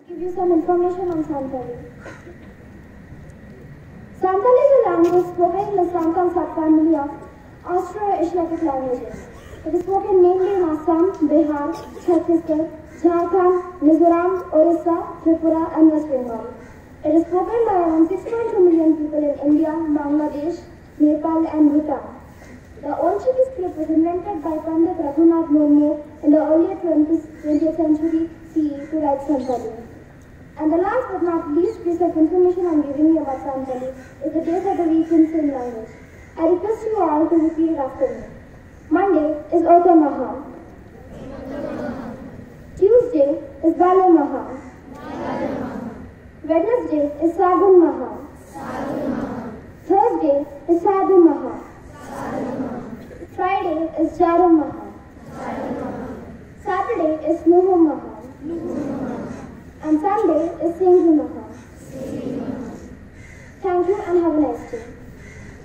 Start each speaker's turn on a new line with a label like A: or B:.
A: Give you some information on Santali. Santali is a language spoken in the Santal subfamily of Austro-Asiatic languages. It is spoken mainly in Assam, Bihar, Chhattisgarh, Jharkhand, Mizoram, Orissa, Tripura and West Bengal. It is spoken by around 6.2 million people in India, Bangladesh, Nepal and Bhutan. The Olchiki script was invented by Pandit Raghunath Murmu in the early 20th century CE to write Santali. And the last but not least piece of information I am giving you about Santali is the days of the week in Sindh language. I request you all to repeat it after me. Monday is Ota Maha. Tuesday is Bale Maha. Wednesday is Sagun Maha. Thursday is Sadhu Maha. Friday is Jarum Maha. Saturday is Nuhu Maha. And Sunday is Singhu Maha. Thank you and have a nice day.